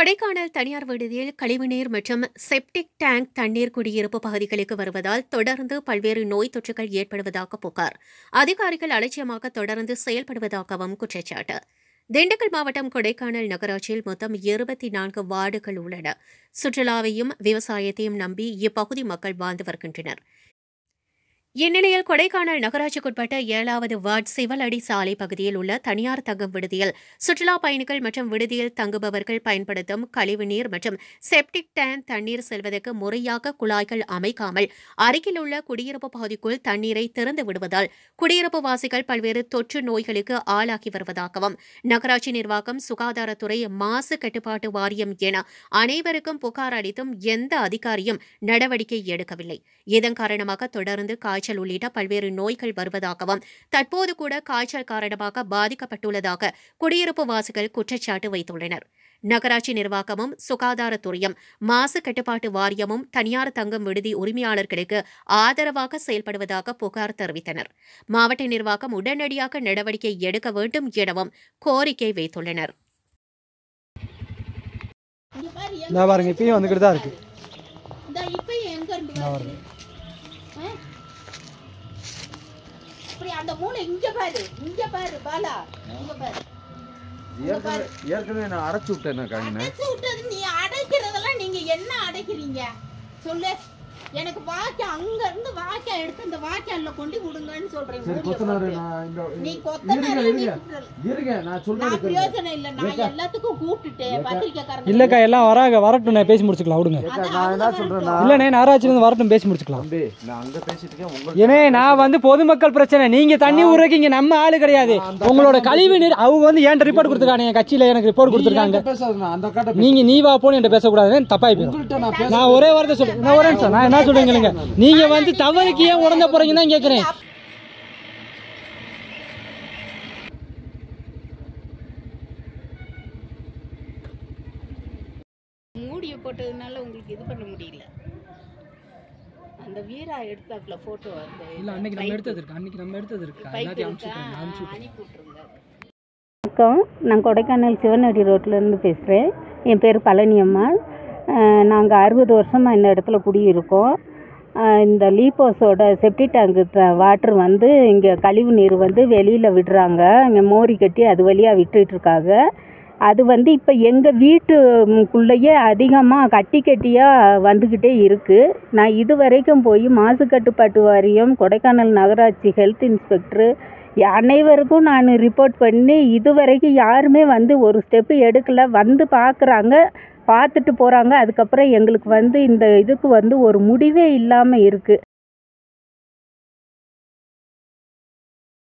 கொடைக்கானல் தனியார் விடுதியில் கழிவுநீர் மற்றும் செப்டிக் டேங்க் தண்ணீர் குடியிருப்பு பகுதிகளுக்கு வருவதால் தொடர்ந்து பல்வேறு நோய் தொற்றுகள் ஏற்படுவதாக புகார். அதிகாரிகள் அலட்சியமாக தொடர்ந்து செயல்படுவதாகவும் குற்றச்சாட்டு. திண்டுக்கல் மாவட்டம் கொடைக்கானல் நகராட்சியில் மொத்தம் 24 வார்டுகள் உள்ளன. சுற்றுலாவையும் விவசாயத்தையும் நம்பி இப்பகுதி மக்கள் வாழ்ந்து வருகின்றனர். இந்நிலையில் கொடைக்கானல் நகராட்சிக்குட்பட்ட 7வது வார்டு சிவலடி சாலை பகுதியில் உள்ள தனியார் தங்கும் விடுதியில் சுற்றுலா பயணிகள் மற்றும் விடுதியில் தங்குபவர்கள் பயன்படுத்தும் கழிவுநீர் மற்றும் செப்டிக் டேங்க் தண்ணீர் செல்வதற்கு முறையாக குழாய்கள் அமைக்காமல் அருகில் உள்ள குடியிருப்பு பகுதிக்குள் தண்ணீரை திறந்து விடுவதால் குடியிருப்பு வாசிகள் பல்வேறு தொற்று நோய்களுக்கு ஆளாகி வருவதாகவும் நகராட்சி நிர்வாகம், சுகாதாரத்துறை, மாசு கட்டுப்பாட்டு வாரியம் என அனைவருக்கும் புகார் அளித்தும் எந்த அதிகாரியும் நடவடிக்கை எடுக்கவில்லை. இதன் காரணமாக தொடர்ந்து காய்ச்சல் உள்ளிட்ட பல்வேறு நோய்கள் வருவதாகவும் தற்போது கூட காய்ச்சல் காரணமாக பாதிக்கப்பட்டுள்ளதாக குடியிருப்பு வாசிகள் குற்றச்சாட்டு வைத்துள்ளனர். நகராட்சி நிர்வாகமும், சுகாதாரத்துறையும், மாசு கட்டுப்பாட்டு வாரியமும் தனியார் தங்கும் விடுதி உரிமையாளர்களுக்கு ஆதரவாக செயல்படுவதாக புகார் தெரிவித்தனர். மாவட்ட நிர்வாகம் உடனடியாக நடவடிக்கை எடுக்க வேண்டும் எனவும் கோரிக்கை வைத்துள்ளனர். அந்த மூளை இங்க பாரு பாலா, ஏற்கனவே நான் அடைச்சு விட்டேன். நீ அடைக்கிறதெல்லாம் நீங்க என்ன அடைக்கிறீங்க சொல்லு. எனக்கு வாக்கியம் அங்க இருந்து வாக்கியம் எடுத்து அந்த வாக்கியம்ல கொண்டு விடுங்கன்னு சொல்றேன். நீ பிரயோஜனம் இல்ல. நான் எல்லாத்துக்கும் கூப்பிட்டுட்டு பத்திரிக்கைக்காரங்க இல்லக்கா எல்லாம் வராங்க, வரட்டும், நான் பேசி முடிச்சுக்கலாம். விடுங்க. இல்லண்ணே, நகராட்சியில இருந்து வரட்டும், பேசி முடிச்சுக்கலாம். ஏனே நான் வந்து பொதுமக்கள் பிரச்சனை, நீங்க தண்ணி ஊறக்கீங்க, நம்ம ஆளு கிடையாது. உங்களோட கழிவு நீர் அவங்க வந்து ஏன் ரிப்போர்ட் கொடுத்துருக்காங்க, என் கட்சியில எனக்கு ரிப்போர்ட் கொடுத்துருக்காங்க. நீங்க வா போன்னு என்கிட்ட பேசக்கூடாது, தப்பாய் போயிடும். நான் ஒரே வார்த்தை சொல்றேன், நான் என்ன சொல்றீங்க, நீங்க வந்து தவறுக்கு ஏன் உடந்த போறீங்கன்னு தான் கேட்கிறேன். மூடிய போட்டதுனால உங்களுக்கு இது பண்ண முடியல. அந்த வீரா எடுத்தாப்ல போட்டோ அந்த இல்ல அன்னைக்கு நம்ம எடுத்தது இருக்கு எல்லாத்தையும் அனுப்பி விட்டுருங்க. வணக்கம், நான் கொடைக்கானல் சிவனடி ரோட்லேருந்து பேசுகிறேன். என் பேர் பழனி அம்மா. நாங்கள் 60 வருஷமாக இந்த இடத்துல குடியிருக்கோம். இந்த லீப்போஸோட செப்டி டேங்கு வாட்டர் வந்து இங்கே கழிவு நீர் வந்து வெளியில் விடுறாங்க. இங்கே மோரி கட்டி அது வழியாக விட்டுட்ருக்காங்க. அது வந்து இப்போ எங்கள் வீட்டுக்குள்ளேயே அதிகமாக கட்டியாக வந்துக்கிட்டே இருக்குது. நான் இது வரைக்கும் போய் மாசு கட்டுப்பாட்டு வாரியம், கொடைக்கானல் நகராட்சி ஹெல்த் இன்ஸ்பெக்டரு அனைவருக்கும் நான் ரிப்போர்ட் பண்ணி இது வரைக்கும் யாருமே வந்து ஒரு ஸ்டெப்பு எடுக்கலை. வந்து பார்க்குறாங்க, பார்த்துட்டு போகிறாங்க. அதுக்கப்புறம் எங்களுக்கு வந்து இந்த இதுக்கு வந்து ஒரு முடிவே இல்லாமல் இருக்குது.